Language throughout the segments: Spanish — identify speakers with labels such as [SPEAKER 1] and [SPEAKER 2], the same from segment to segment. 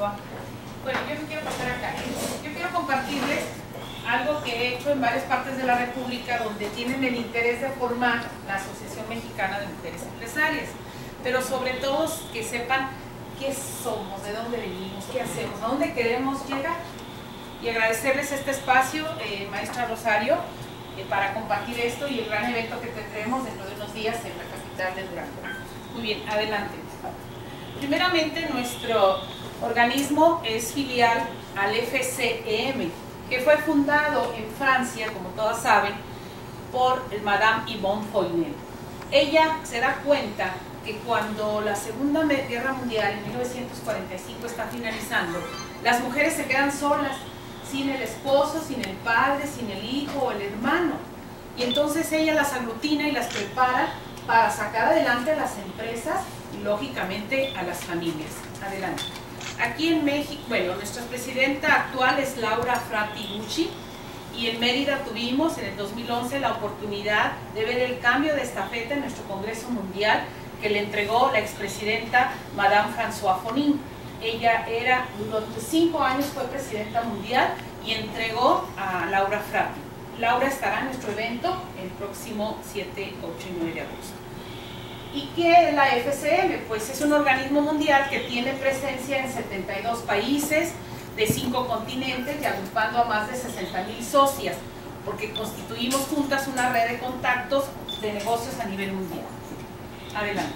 [SPEAKER 1] François. Bueno, yo me quiero pasar acá. Yo quiero compartirles algo que he hecho en varias partes de la República donde tienen el interés de formar la Asociación Mexicana de Mujeres Empresarias, pero sobre todo que sepan qué somos, de dónde venimos, qué hacemos, a dónde queremos llegar. Y agradecerles este espacio, maestra Rosario, para compartir esto y el gran evento que tendremos dentro de unos días en la capital de Durango. Muy bien, adelante. Primeramente, nuestro organismo es filial al FCEM, que fue fundado en Francia, como todas saben, por Madame Yvonne Foynet. Ella se da cuenta que cuando la Segunda Guerra Mundial, en 1945, está finalizando, las mujeres se quedan solas, sin el esposo, sin el padre, sin el hijo o el hermano. Y entonces ella las aglutina y las prepara para sacar adelante a las empresas y, lógicamente, a las familias. Adelante. Aquí en México, bueno, nuestra presidenta actual es Laura Frati Gucci, y en Mérida tuvimos en el 2011 la oportunidad de ver el cambio de estafeta en nuestro Congreso Mundial que le entregó la expresidenta Madame François Fonin. Ella durante 5 años fue presidenta mundial y entregó a Laura Frati. Laura estará en nuestro evento el próximo 7, 8 y 9 de agosto. ¿Y qué es la FCM? Pues es un organismo mundial que tiene presencia en 72 países de 5 continentes y agrupando a más de 60,000 socias, porque constituimos juntas una red de contactos de negocios a nivel mundial. Adelante.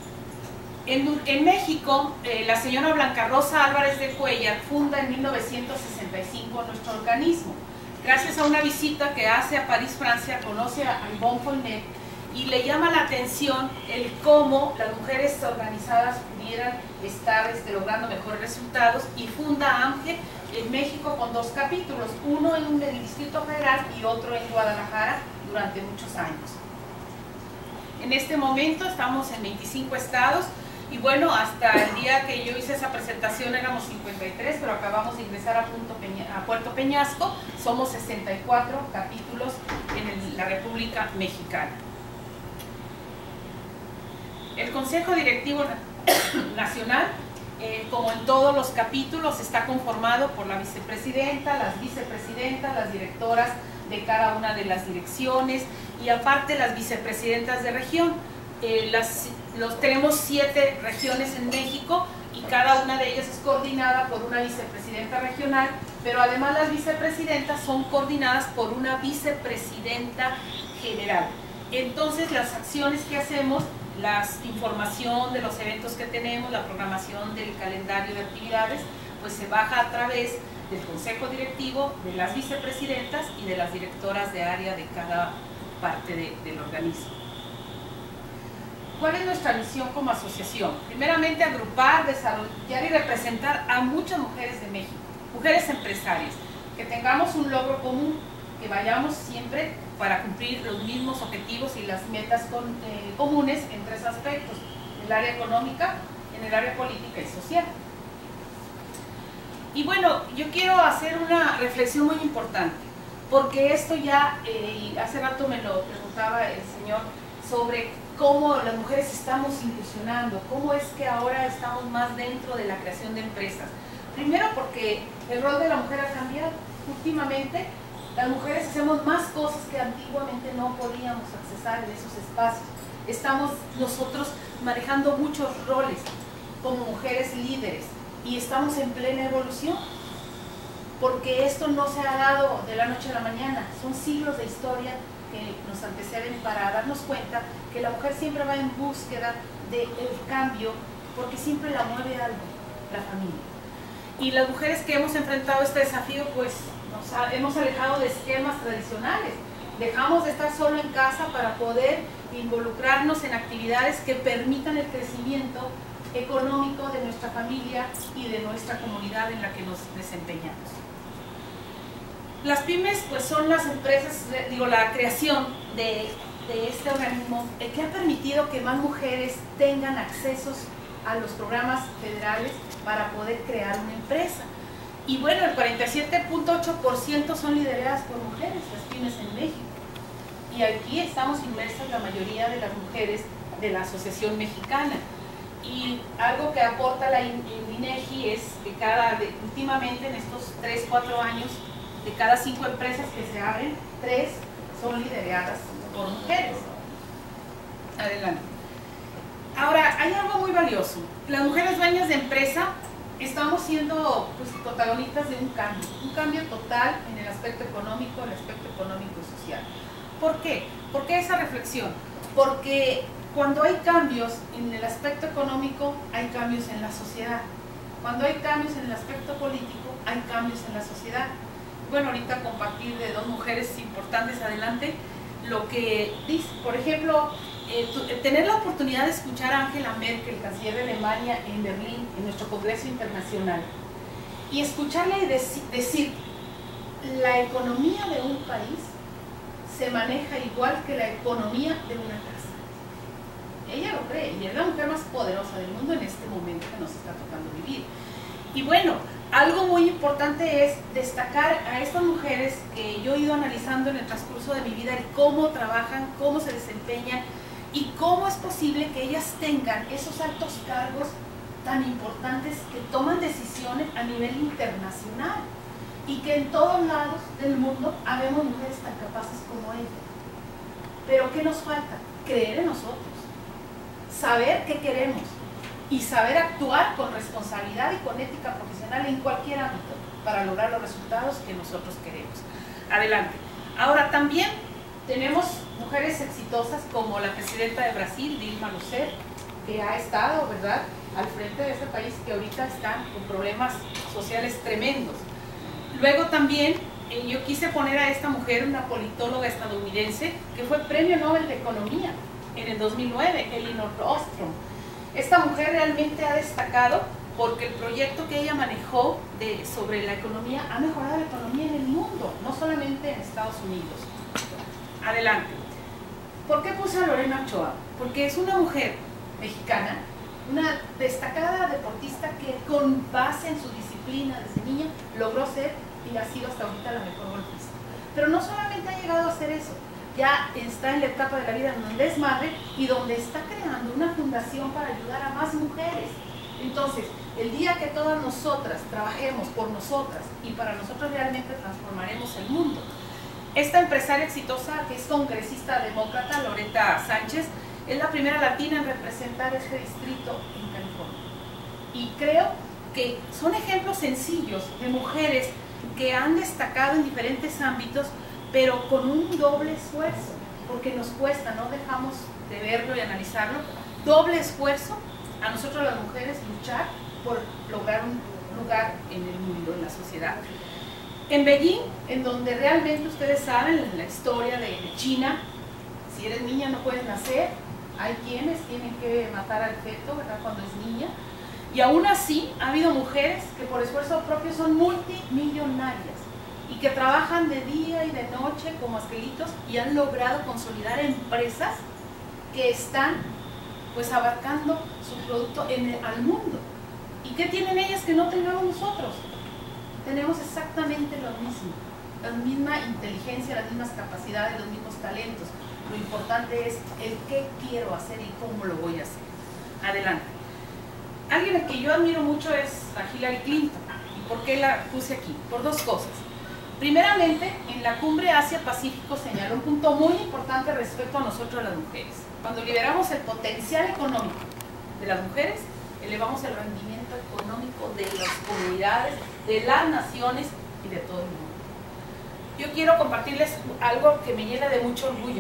[SPEAKER 1] En México, la señora Blanca Rosa Álvarez de Cuellar funda en 1965 nuestro organismo. Gracias a una visita que hace a París, Francia, conoce a Yvonne Foynet y le llama la atención el cómo las mujeres organizadas pudieran estar logrando mejores resultados, y funda AMGE en México con 2 capítulos, uno en el Distrito Federal y otro en Guadalajara durante muchos años. En este momento estamos en 25 estados y bueno, hasta el día que yo hice esa presentación éramos 53, pero acabamos de ingresar a Puerto Peñasco, somos 64 capítulos en la República Mexicana. El Consejo Directivo Nacional, como en todos los capítulos, está conformado por la vicepresidenta, las vicepresidentas, las directoras de cada una de las direcciones y aparte las vicepresidentas de región. Tenemos 7 regiones en México y cada una de ellas es coordinada por una vicepresidenta regional, pero además las vicepresidentas son coordinadas por una vicepresidenta general. Entonces las acciones que hacemos, la información de los eventos que tenemos, la programación del calendario de actividades, pues se baja a través del consejo directivo, de las vicepresidentas y de las directoras de área de cada parte del organismo. ¿Cuál es nuestra misión como asociación? Primeramente, agrupar, desarrollar y representar a muchas mujeres de México, mujeres empresarias, que tengamos un logro común, que vayamos siempre para cumplir los mismos objetivos y las metas comunes en 3 aspectos: en el área económica, en el área política y social. Y bueno, yo quiero hacer una reflexión muy importante, porque esto ya, hace rato me lo preguntaba el señor, sobre cómo las mujeres estamos incursionando, cómo es que ahora estamos más dentro de la creación de empresas. Primero porque el rol de la mujer ha cambiado. Últimamente las mujeres hacemos más cosas que antiguamente no podíamos accesar en esos espacios. Estamos nosotros manejando muchos roles como mujeres líderes y estamos en plena evolución, porque esto no se ha dado de la noche a la mañana, son siglos de historia que nos anteceden para darnos cuenta que la mujer siempre va en búsqueda del cambio, porque siempre la mueve algo, la familia. Y las mujeres que hemos enfrentado este desafío, pues hemos alejado de esquemas tradicionales, dejamos de estar solo en casa para poder involucrarnos en actividades que permitan el crecimiento económico de nuestra familia y de nuestra comunidad en la que nos desempeñamos. Las pymes pues son las empresas, la creación de este organismo que ha permitido que más mujeres tengan accesos a los programas federales para poder crear una empresa. Y bueno, el 47.8% son lideradas por mujeres, las pymes en México. Y aquí estamos inmersas la mayoría de las mujeres de la Asociación Mexicana. Y algo que aporta la INEGI es que últimamente en estos 3-4 años, de cada 5 empresas que se abren, 3 son lideradas por mujeres. Adelante. Ahora, hay algo muy valioso. Las mujeres dueñas de empresa estamos siendo pues, protagonistas de un cambio total en el aspecto económico y social. ¿Por qué? ¿Por qué esa reflexión? Porque cuando hay cambios en el aspecto económico, hay cambios en la sociedad. Cuando hay cambios en el aspecto político, hay cambios en la sociedad. Bueno, ahorita compartir de 2 mujeres importantes adelante, lo que dice, por ejemplo, tener la oportunidad de escuchar a Angela Merkel, canciller de Alemania, en Berlín, en nuestro Congreso Internacional, y escucharle decir, la economía de un país se maneja igual que la economía de una casa. Ella lo cree, y es la mujer más poderosa del mundo en este momento que nos está tocando vivir. Y bueno, algo muy importante es destacar a estas mujeres que yo he ido analizando en el transcurso de mi vida, el cómo trabajan, cómo se desempeñan, y cómo es posible que ellas tengan esos altos cargos tan importantes que toman decisiones a nivel internacional y que en todos lados del mundo habemos mujeres tan capaces como ellas. Pero ¿qué nos falta? Creer en nosotros, saber qué queremos y saber actuar con responsabilidad y con ética profesional en cualquier ámbito para lograr los resultados que nosotros queremos. Adelante. Ahora también tenemos mujeres exitosas como la presidenta de Brasil, Dilma Rousseff, que ha estado, ¿verdad?, al frente de este país que ahorita está con problemas sociales tremendos. Luego también yo quise poner a esta mujer, una politóloga estadounidense, que fue Premio Nobel de Economía en el 2009, Elinor Ostrom. Esta mujer realmente ha destacado porque el proyecto que ella manejó sobre la economía ha mejorado la economía en el mundo, no solamente en Estados Unidos. Adelante. ¿Por qué puse a Lorena Ochoa? Porque es una mujer mexicana, una destacada deportista que con base en su disciplina desde niña logró ser y ha sido hasta ahorita la mejor golfista. Pero no solamente ha llegado a hacer eso, ya está en la etapa de la vida en donde es madre y donde está creando una fundación para ayudar a más mujeres. Entonces, el día que todas nosotras trabajemos por nosotras y para nosotros realmente transformaremos el mundo. Esta empresaria exitosa, que es congresista demócrata, Loretta Sánchez, es la primera latina en representar este distrito en California. Y creo que son ejemplos sencillos de mujeres que han destacado en diferentes ámbitos, pero con un doble esfuerzo, porque nos cuesta, no dejamos de verlo y analizarlo, doble esfuerzo a nosotros las mujeres luchar por lograr un lugar en el mundo, en la sociedad. En Beijing, en donde realmente ustedes saben la historia de China, si eres niña no puedes nacer, hay quienes tienen que matar al feto, ¿verdad?, cuando es niña, y aún así ha habido mujeres que por esfuerzo propio son multimillonarias y que trabajan de día y de noche como angelitos y han logrado consolidar empresas que están pues abarcando su producto al mundo. ¿Y qué tienen ellas que no tengamos nosotros? Tenemos exactamente lo mismo, la misma inteligencia, las mismas capacidades, los mismos talentos. Lo importante es el qué quiero hacer y cómo lo voy a hacer. Adelante. Alguien a quien yo admiro mucho es a Hillary Clinton. ¿Y por qué la puse aquí? Por 2 cosas. Primeramente, en la cumbre Asia-Pacífico señaló un punto muy importante respecto a nosotros las mujeres. Cuando liberamos el potencial económico de las mujeres, elevamos el rendimiento económico de las comunidades, de las naciones y de todo el mundo. Yo quiero compartirles algo que me llena de mucho orgullo.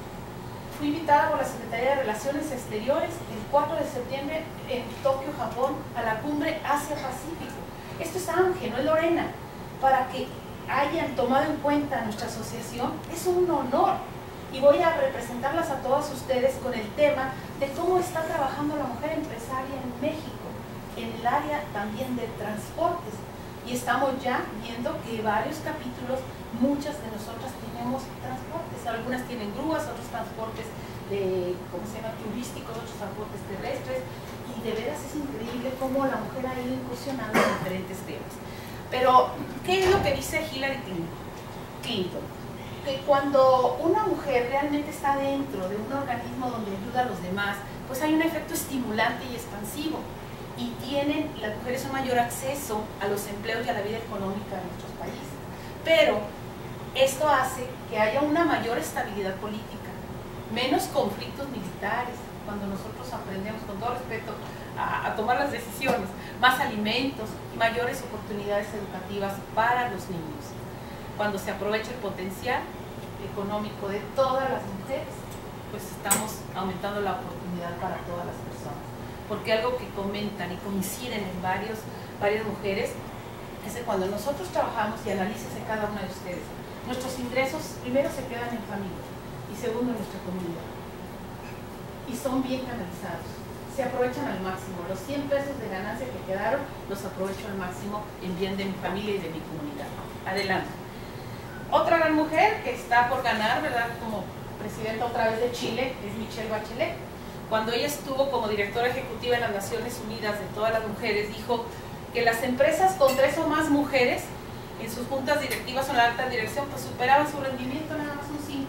[SPEAKER 1] Fui invitada por la Secretaría de Relaciones Exteriores el 4 de septiembre en Tokio, Japón, a la cumbre Asia-Pacífico. Esto es Ángel, no es Lorena. Para que hayan tomado en cuenta nuestra asociación, es un honor. Y voy a representarlas a todas ustedes con el tema de cómo está trabajando la mujer empresaria en México, en el área también de transportes. Y estamos ya viendo que varios capítulos, muchas de nosotras tenemos transportes, algunas tienen grúas, otros transportes de, ¿cómo se llama?, turísticos, otros transportes terrestres, y de veras es increíble cómo la mujer ha ido incursionando en diferentes temas. Pero, ¿qué es lo que dice Hillary Clinton? Que cuando una mujer realmente está dentro de un organismo donde ayuda a los demás, pues hay un efecto estimulante y expansivo, y tienen las mujeres un mayor acceso a los empleos y a la vida económica de nuestros países. Pero esto hace que haya una mayor estabilidad política, menos conflictos militares, cuando nosotros aprendemos, con todo respeto, a tomar las decisiones, más alimentos, mayores oportunidades educativas para los niños. Cuando se aprovecha el potencial económico de todas las mujeres, pues estamos aumentando la oportunidad para todas las personas. Porque algo que comentan y coinciden en varias mujeres es que cuando nosotros trabajamos, y analícese cada una de ustedes, nuestros ingresos primero se quedan en familia y segundo en nuestra comunidad. Y son bien canalizados, se aprovechan al máximo. Los 100 pesos de ganancia que quedaron los aprovecho al máximo en bien de mi familia y de mi comunidad. Adelante. Otra gran mujer que está por ganar, ¿verdad?, como presidenta otra vez de Chile, es Michelle Bachelet. Cuando ella estuvo como directora ejecutiva en las Naciones Unidas de todas las mujeres, dijo que las empresas con 3 o más mujeres en sus juntas directivas o en la alta dirección, pues superaban su rendimiento nada más un 53%,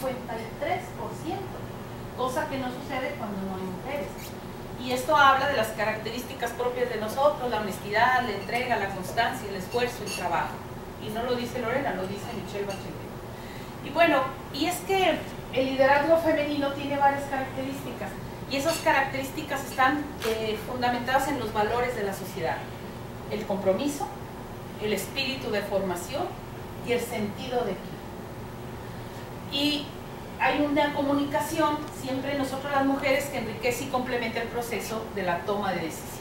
[SPEAKER 1] cosa que no sucede cuando no hay mujeres. Y esto habla de las características propias de nosotros, la honestidad, la entrega, la constancia, el esfuerzo, el trabajo. Y no lo dice Lorena, lo dice Michelle Bachelet. Y bueno, y es que el liderazgo femenino tiene varias características, y esas características están fundamentadas en los valores de la sociedad: el compromiso, el espíritu de formación y el sentido de equipo. Y hay una comunicación siempre nosotros las mujeres que enriquece y complementa el proceso de la toma de decisiones.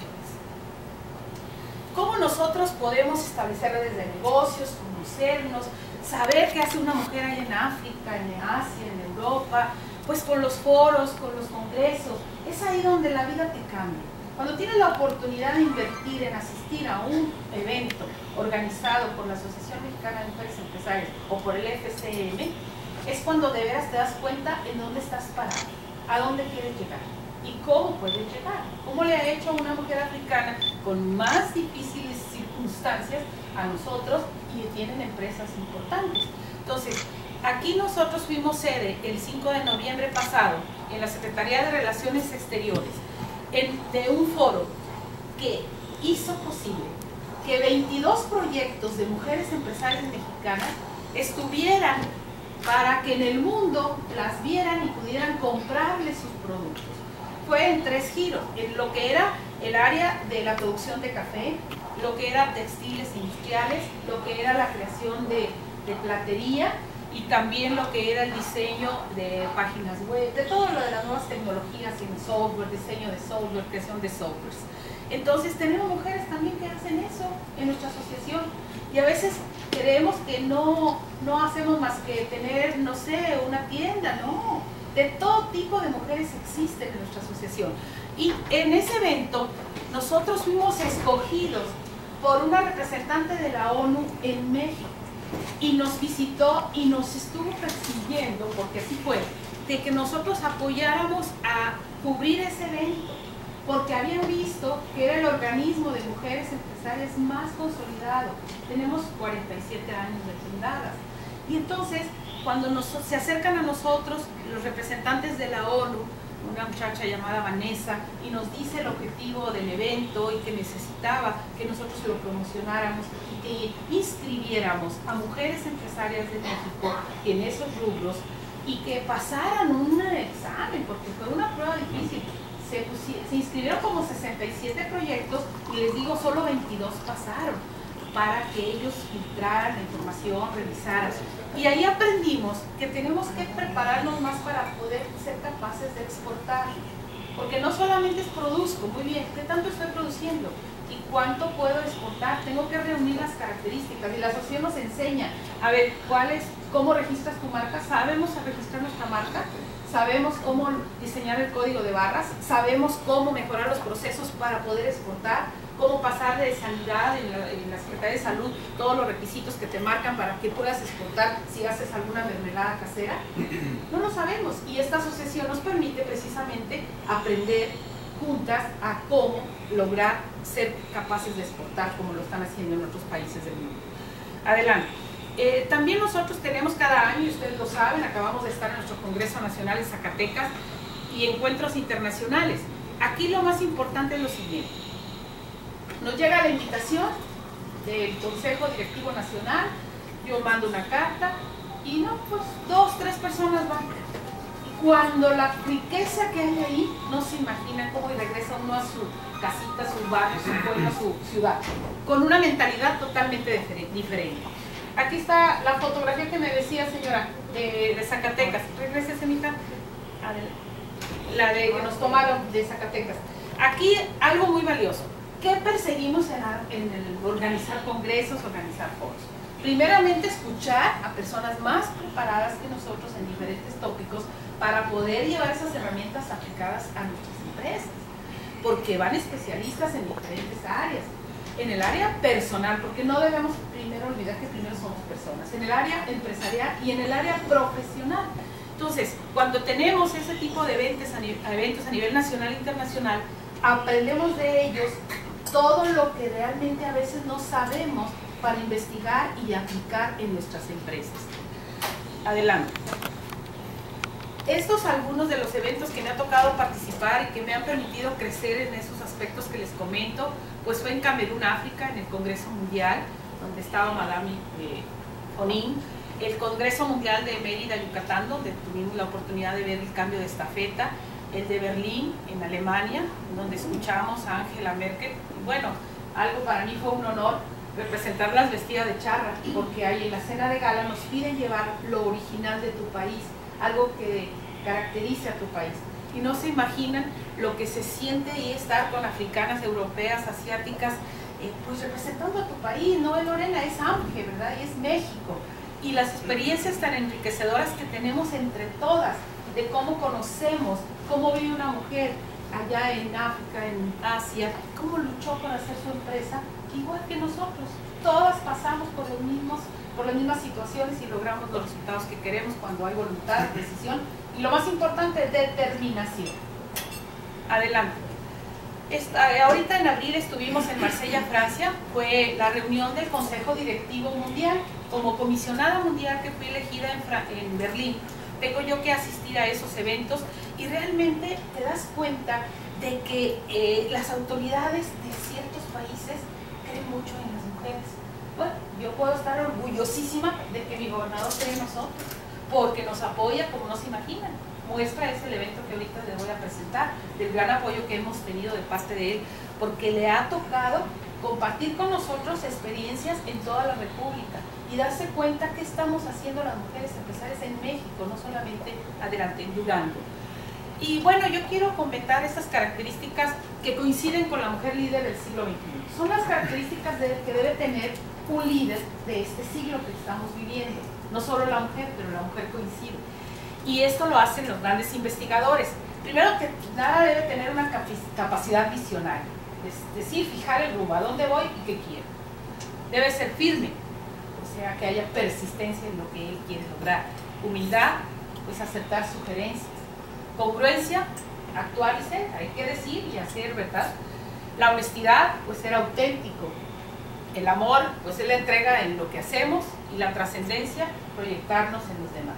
[SPEAKER 1] ¿Cómo nosotros podemos establecer redes de negocios, conocernos, saber qué hace una mujer ahí en África, en Asia, en Europa? Pues con los foros, con los congresos. Es ahí donde la vida te cambia. Cuando tienes la oportunidad de invertir en asistir a un evento organizado por la Asociación Mexicana de Mujeres Empresarias o por el FCM, es cuando de veras te das cuenta en dónde estás parado, a dónde quieres llegar y cómo puedes llegar. Cómo le ha hecho a una mujer africana con más difíciles circunstancias a nosotros, y tienen empresas importantes. Entonces, aquí nosotros fuimos sede el 5 de noviembre pasado en la Secretaría de Relaciones Exteriores de un foro que hizo posible que 22 proyectos de mujeres empresarias mexicanas estuvieran para que en el mundo las vieran y pudieran comprarles sus productos. Fue en 3 giros, en lo que era el área de la producción de café, lo que era textiles industriales, lo que era la creación de platería, y también lo que era el diseño de páginas web, de todo lo de las nuevas tecnologías en software, diseño de software, creación de softwares. Entonces tenemos mujeres también que hacen eso en nuestra asociación, y a veces creemos que no hacemos más que tener, no sé, una tienda. No, de todo tipo de mujeres existen en nuestra asociación. Y en ese evento nosotros fuimos escogidos por una representante de la ONU en México, y nos visitó y nos estuvo persiguiendo, porque así fue, de que nosotros apoyáramos a cubrir ese evento, porque habían visto que era el organismo de mujeres empresarias más consolidado. Tenemos 47 años de fundadas. Y entonces, cuando se acercan a nosotros los representantes de la ONU, una muchacha llamada Vanessa, y nos dice el objetivo del evento y que necesitaba que nosotros lo promocionáramos y que inscribiéramos a mujeres empresarias de México en esos rubros y que pasaran un examen, porque fue una prueba difícil. Se inscribieron como 67 proyectos y les digo, solo 22 pasaron, para que ellos filtraran la información, revisaran. Y ahí aprendimos que tenemos que prepararnos más para poder ser capaces de exportar. Porque no solamente es produzco, muy bien, ¿qué tanto estoy produciendo? ¿Y cuánto puedo exportar? Tengo que reunir las características. Y la asociación nos enseña, a ver, ¿cómo registras tu marca? ¿Sabemos registrar nuestra marca? ¿Sabemos cómo diseñar el código de barras? ¿Sabemos cómo mejorar los procesos para poder exportar? ¿Cómo pasar de sanidad en la Secretaría de Salud todos los requisitos que te marcan para que puedas exportar si haces alguna mermelada casera? No lo sabemos, y esta asociación nos permite precisamente aprender juntas a cómo lograr ser capaces de exportar como lo están haciendo en otros países del mundo. Adelante. También nosotros tenemos cada año, y ustedes lo saben, acabamos de estar en nuestro Congreso Nacional en Zacatecas, y encuentros internacionales. Aquí lo más importante es lo siguiente. Nos llega la invitación del Consejo Directivo Nacional, yo mando una carta y no, pues 2, 3 personas van. Y cuando la riqueza que hay ahí, no se imagina cómo regresa uno a su casita, su barrio, su pueblo, su ciudad, con una mentalidad totalmente diferente. Aquí está la fotografía que me decía, señora, de Zacatecas. Regrésese, mija. La de que nos tomaron de Zacatecas. Aquí algo muy valioso. ¿Qué perseguimos en el organizar congresos, organizar foros? Primeramente, escuchar a personas más preparadas que nosotros en diferentes tópicos para poder llevar esas herramientas aplicadas a nuestras empresas, porque van especialistas en diferentes áreas. En el área personal, porque no debemos primero olvidar que primero somos personas, en el área empresarial y en el área profesional. Entonces, cuando tenemos ese tipo de eventos a nivel nacional e internacional, aprendemos de ellos todo lo que realmente a veces no sabemos para investigar y aplicar en nuestras empresas. Adelante. Estos algunos de los eventos que me ha tocado participar y que me han permitido crecer en esos aspectos que les comento, pues fue en Camerún, África, en el Congreso Mundial, donde estaba Madame Onin, el Congreso Mundial de Mérida, Yucatán, donde tuvimos la oportunidad de ver el cambio de estafeta, el de Berlín, en Alemania, donde escuchamos a Angela Merkel. Y bueno, algo para mí fue un honor representarlas vestidas de charra, porque ahí en la cena de gala nos piden llevar lo original de tu país, algo que caracterice a tu país. Y no se imaginan lo que se siente y estar con africanas, europeas, asiáticas, pues representando a tu país. No es Lorena, es Ángel, ¿verdad? Y es México. Y las experiencias tan enriquecedoras que tenemos entre todas, de cómo conocemos, cómo vive una mujer allá en África, en Asia, cómo luchó por hacer su empresa, igual que nosotros. Todas pasamos por las mismas situaciones y logramos los resultados que queremos cuando hay voluntad, decisión y lo más importante, determinación. Adelante. Ahorita en abril estuvimos en Marsella, Francia. Fue la reunión del Consejo Directivo Mundial. Como comisionada mundial que fui elegida en Berlín, tengo yo que asistir a esos eventos y realmente te das cuenta de que las autoridades de ciertos países creen mucho en las mujeres. Bueno, yo puedo estar orgullosísima de que mi gobernador cree en nosotros, porque nos apoya como no se imaginan. Muestra es el evento que ahorita les voy a presentar, del gran apoyo que hemos tenido de parte de él, porque le ha tocado compartir con nosotros experiencias en toda la República y darse cuenta qué estamos haciendo las mujeres empresarias en México, no solamente adelante, en Durango. Y bueno, yo quiero comentar estas características que coinciden con la mujer líder del siglo XXI. Son las características que debe tener un líder de este siglo que estamos viviendo. No solo la mujer, pero la mujer coincide. Y esto lo hacen los grandes investigadores. Primero que nada, debe tener una capacidad visionaria. Es decir, fijar el rumbo, a dónde voy y qué quiero. Debe ser firme, o sea, que haya persistencia en lo que él quiere lograr. Humildad, pues aceptar sugerencias. Congruencia, actuar y ser, hay que decir y hacer, ¿verdad? La honestidad, pues ser auténtico. El amor, pues es la entrega en lo que hacemos. Y la trascendencia, proyectarnos en los demás.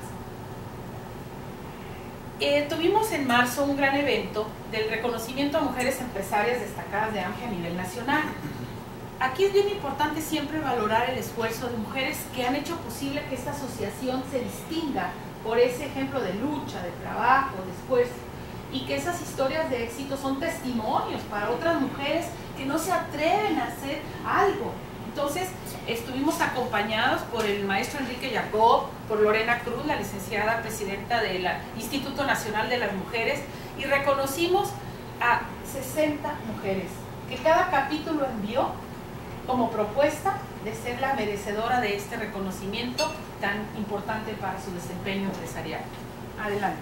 [SPEAKER 1] Tuvimos en marzo un gran evento del reconocimiento a mujeres empresarias destacadas de AMGE a nivel nacional. Aquí es bien importante siempre valorar el esfuerzo de mujeres que han hecho posible que esta asociación se distinga por ese ejemplo de lucha, de trabajo, de esfuerzo, y que esas historias de éxito son testimonios para otras mujeres que no se atreven a hacer algo. Entonces, estuvimos acompañados por el maestro Enrique Jacob, por Lorena Cruz, la licenciada presidenta del Instituto Nacional de las Mujeres, y reconocimos a 60 mujeres, que cada capítulo envió como propuesta de ser la merecedora de este reconocimiento tan importante para su desempeño empresarial. Adelante.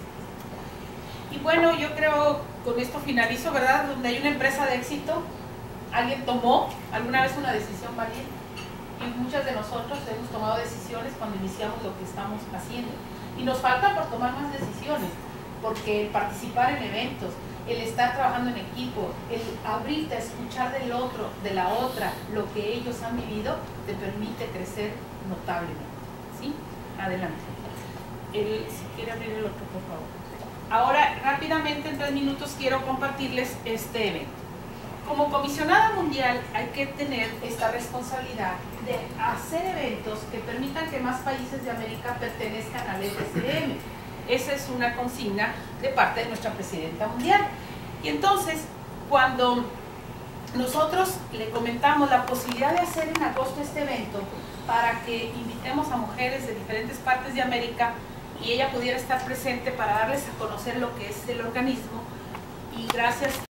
[SPEAKER 1] Y bueno, yo creo, con esto finalizo, ¿verdad? Donde hay una empresa de éxito, alguien tomó alguna vez una decisión valiente. Y muchas de nosotros hemos tomado decisiones cuando iniciamos lo que estamos haciendo. Y nos falta por tomar más decisiones, porque el participar en eventos, el estar trabajando en equipo, el abrirte a escuchar del otro, de la otra, lo que ellos han vivido, te permite crecer notablemente. ¿Sí? Adelante. Si quiere abrir el otro, por favor. Ahora, rápidamente, en 3 minutos, quiero compartirles este evento. Como comisionada mundial hay que tener esta responsabilidad de hacer eventos que permitan que más países de América pertenezcan al FCM. Esa es una consigna de parte de nuestra presidenta mundial. Y entonces, cuando nosotros le comentamos la posibilidad de hacer en agosto este evento para que invitemos a mujeres de diferentes partes de América y ella pudiera estar presente para darles a conocer lo que es el organismo, y gracias